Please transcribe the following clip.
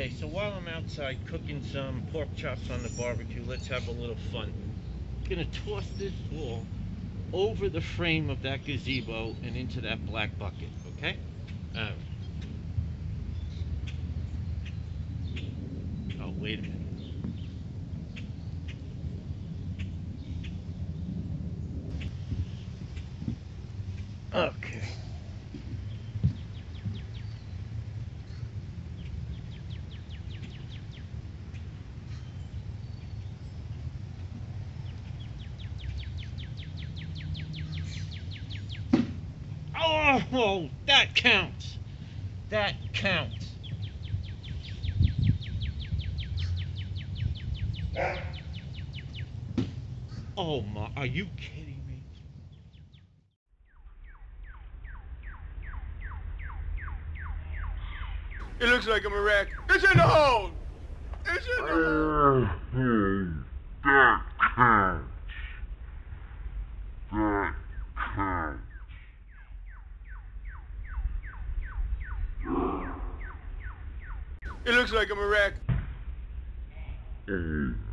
Okay, so while I'm outside cooking some pork chops on the barbecue, let's have a little fun. I'm gonna toss this ball over the frame of that gazebo and into that black bucket, okay? Alright. Oh, wait a minute. Okay. Oh, that counts. That counts. Oh my, are you kidding me? It looks like I'm a wreck. It's in the hole! It's in the hole! That counts. That counts. It looks like I'm a wreck.